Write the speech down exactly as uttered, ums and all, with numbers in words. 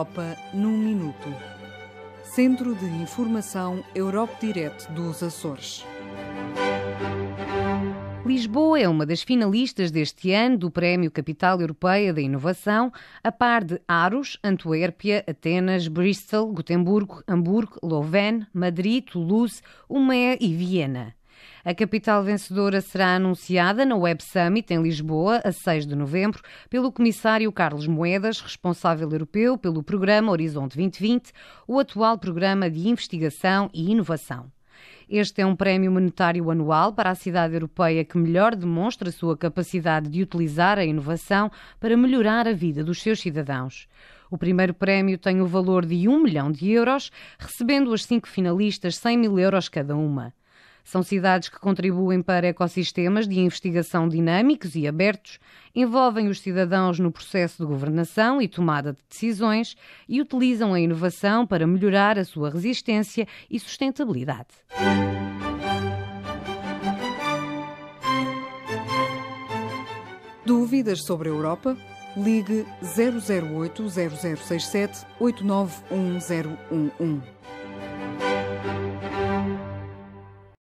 Europa num minuto. Centro de Informação Europe Direct dos Açores. Lisboa é uma das finalistas deste ano do Prémio Capital Europeia da Inovação, a par de Aros, Antuérpia, Atenas, Bristol, Gotemburgo, Hamburgo, Louvain, Madrid, Toulouse, Umeå e Viena. A capital vencedora será anunciada na Web Summit em Lisboa, a seis de novembro, pelo comissário Carlos Moedas, responsável europeu pelo programa Horizonte vinte vinte, o atual programa de investigação e inovação. Este é um prémio monetário anual para a cidade europeia que melhor demonstra a sua capacidade de utilizar a inovação para melhorar a vida dos seus cidadãos. O primeiro prémio tem o valor de um milhão de euros, recebendo as cinco finalistas cem mil euros cada uma. São cidades que contribuem para ecossistemas de investigação dinâmicos e abertos, envolvem os cidadãos no processo de governação e tomada de decisões e utilizam a inovação para melhorar a sua resistência e sustentabilidade. Dúvidas sobre a Europa? Ligue zero zero oito, zero zero seis sete, oito nove um zero um um.